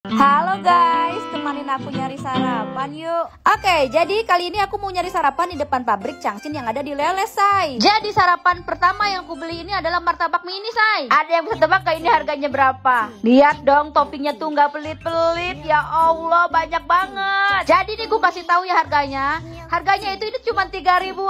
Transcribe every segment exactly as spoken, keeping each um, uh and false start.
Halo guys, temanin aku nyari sarapan yuk. Oke, jadi kali ini aku mau nyari sarapan di depan pabrik Changchin yang ada di Leles, say. Jadi sarapan pertama yang aku beli ini adalah martabak mini, say. Ada yang bisa tebak gak ini harganya berapa? Lihat dong, toppingnya tuh nggak pelit-pelit. Ya Allah, banyak banget. Jadi nih gue kasih tahu ya harganya. Harganya itu ini cuma tiga ribu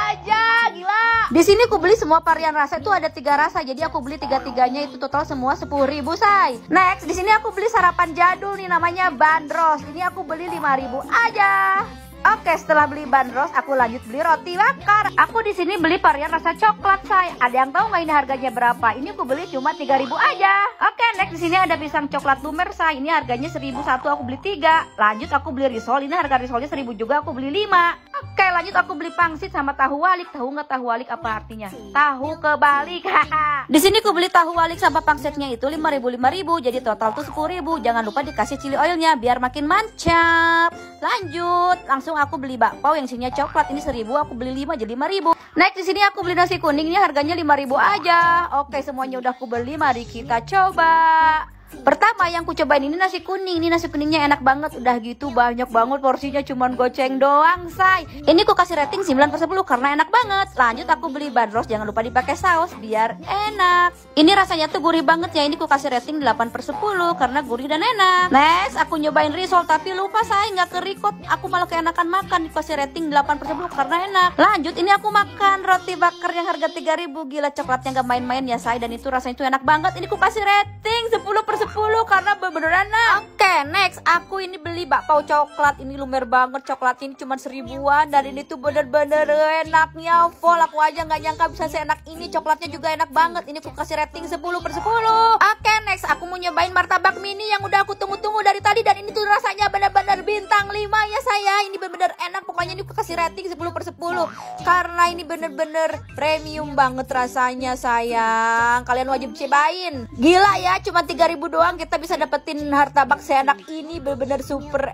aja, gila. Di sini aku beli semua varian rasa itu ada tiga rasa. Jadi aku beli tiga-tiganya itu total semua sepuluh ribu, say. Next, di sini aku beli sarapan jadul nih namanya bandros. Ini aku beli lima ribu aja. Oke, setelah beli bandros, aku lanjut beli roti bakar. Aku di sini beli varian rasa coklat, say. Ada yang tahu nggak ini harganya berapa? Ini aku beli cuma tiga ribu aja. Oke, next di sini ada pisang coklat lumer, say. Ini harganya seribu satu, aku beli tiga. Lanjut aku beli risol. Ini harga risolnya seribu juga, aku beli lima. Oke, lanjut aku beli pangsit sama tahu walik. Tahu nggak tahu walik apa artinya? Tahu kebalik. Di sini aku beli tahu walik sama pangsitnya itu lima ribu lima ribu. Jadi total tuh sepuluh ribu. Jangan lupa dikasih chili oilnya biar makin mancap. Lanjut, langsung aku beli bakpao yang isinya coklat. Ini seribu, aku beli lima jadi lima ribu. Next di sini aku beli nasi kuning. Ini harganya lima ribu aja. Oke, semuanya udah aku beli. Mari kita coba. Pertama yang ku cobain ini nasi kuning. Ini nasi kuningnya enak banget. Udah gitu banyak banget porsinya, cuman goceng doang, say. Ini ku kasih rating sembilan per sepuluh karena enak banget. Lanjut aku beli bandros, jangan lupa dipakai saus biar enak. Ini rasanya tuh gurih banget ya. Ini ku kasih rating delapan per sepuluh karena gurih dan enak. Next aku nyobain risol tapi lupa, say, nggak kerikot. Aku malah keenakan makan, dikasih rating delapan per sepuluh karena enak. Lanjut ini aku makan roti bakar yang harga tiga ribu. Gila, coklatnya nggak main-main ya, say. Dan itu rasanya tuh enak banget. Ini ku kasih rating sepuluh per sepuluh karena bener-bener enak. Oke, next aku ini beli bakpao coklat. Ini lumer banget, coklatnya ini cuma seribuan. Dan ini tuh bener-bener enaknya full. Aku aja nggak nyangka bisa seenak ini. Coklatnya juga enak banget. Ini aku kasih rating sepuluh per sepuluh. Oke, next aku mau nyobain martabak mini yang udah aku tunggu-tunggu dari tadi. Dan ini tuh rasanya bener-bener bintang lima ya, saya. Ini bener-bener enak. Pokoknya ini aku kasih rating sepuluh per sepuluh karena ini bener-bener premium banget rasanya, sayang. Kalian wajib cobain. Gila ya, cuma tiga ribu doang kita bisa dapetin martabak seenak ini. Bener-bener super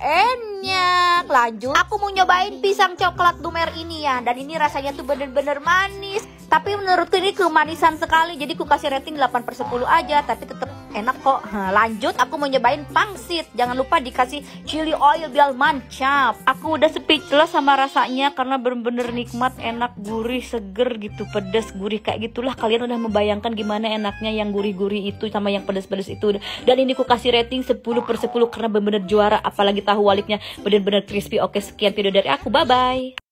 enak. Lanjut aku mau nyobain pisang coklat lumer ini ya. Dan ini rasanya tuh bener-bener manis, tapi menurutku ini kemanisan sekali. Jadi aku kasih rating delapan per sepuluh aja, tapi tetap enak kok. Nah, lanjut aku mau nyobain pangsit. Jangan lupa dikasih chili oil biar mancap. Aku udah speechless sama rasanya karena bener-bener nikmat, enak, gurih, seger gitu, pedas, gurih kayak gitulah. Kalian udah membayangkan gimana enaknya yang gurih-gurih itu sama yang pedas-pedas itu. Dan ini aku kasih rating sepuluh per sepuluh karena bener-bener juara. Apalagi tahu waliknya bener-bener crispy. Oke, sekian video dari aku, bye bye.